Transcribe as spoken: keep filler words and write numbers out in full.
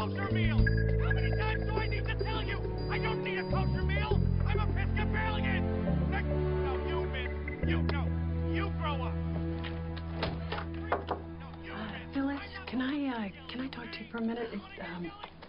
kosher meal. How many times do I need to tell you? I don't need a kosher meal. I'm Episcopalian. Next, no, you, miss. You, no. You grow up. No, you, Uh, Phyllis, can I, uh, can I talk to you for a minute? It's, um,